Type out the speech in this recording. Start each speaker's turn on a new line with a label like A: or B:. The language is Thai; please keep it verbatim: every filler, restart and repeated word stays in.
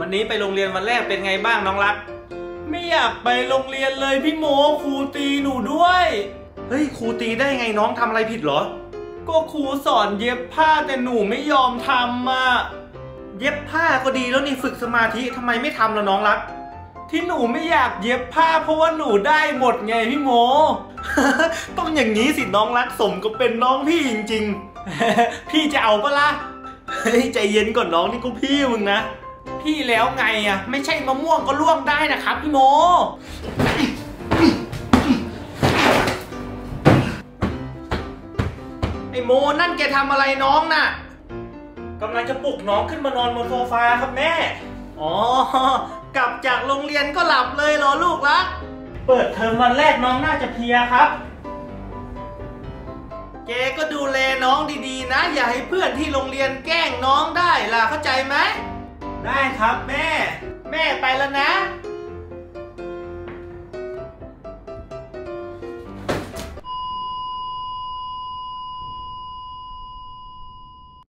A: วันนี้ไปโรงเรียนวันแรกเป็นไงบ้างน้องรักไม่อยากไปโรงเรียนเลยพี่โมครูตีหนูด้วยเฮ้ยครูตีได้ไงน้องทำอะไรผิดเหรอก็ครูสอนเย็บผ้าแต่หนูไม่ยอมทำอ่ะเย็บผ้าก็ดีแล้วนี่ฝึกสมาธิทำไมไม่ทำล่ะน้องรักที่หนูไม่อยากเย็บผ้าเพราะว่าหนูได้หมดไงพี่โม ต้องอย่างนี้สิน้องรักสมก็เป็นน้องพี่จริงๆ พี่จะเอาปะล่ะเฮ้ยใจเย็นก่อนน้องนี่ก็พี่มึงนะพี่แล้วไงอ่ะไม่ใช่มะม่วงก็ล่วงได้นะครับพี่โมไอโมนั่นแกทำอะไรน้องน่ะกำลังจะปลุกน้องขึ้นมานอนบนโซฟาครับแม่อ๋อกลับจากโรงเรียนก็หลับเลยเหรอลูกรักเปิดเทอมวันแรกน้องน่าจะเพลียครับแกก็ดูแลน้องดีๆนะอย่าให้เพื่อนที่โรงเรียนแกล้งน้องได้ล่ะเข้าใจไหมได้ครับแม่แม่ไปแล้วนะ